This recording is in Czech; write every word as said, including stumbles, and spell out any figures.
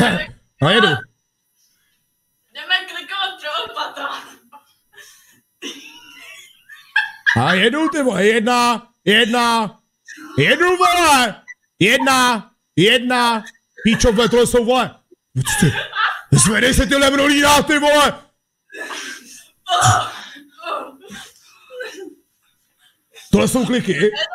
No jedu. Jdeme klikovat pro Opata. A jedu ty vole, jedna, jedna, jedu vole, jedna, jedna, píčo, vole, tohle jsou vole. Zvedej se tyhle mrolíná, ty vole. Tohle jsou kliky.